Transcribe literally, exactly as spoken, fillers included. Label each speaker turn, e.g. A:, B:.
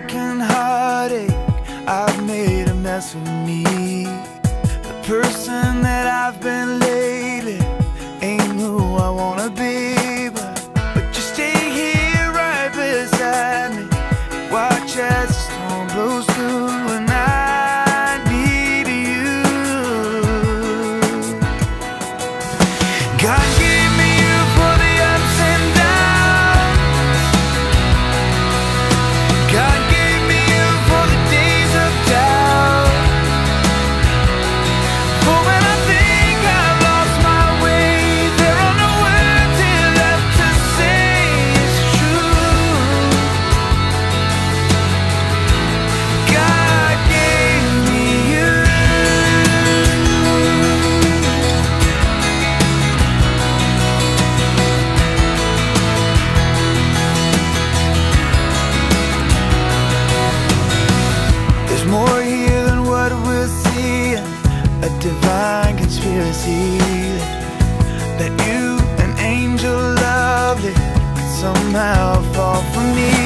A: broken heartache, I've made a mess of me. The person that I've been lately ain't who I wanna be, but, but you stay here right beside me. Watch as the storm blows through and I need you. God gave me you for the ups and downs. God gave me you for the days of doubt. For when I think I've lost my way, there are no words here left to say it's true. God gave me you. There's more here than what we're seeing, a divine conspiracy that you, an angel lovely, could somehow fall for me.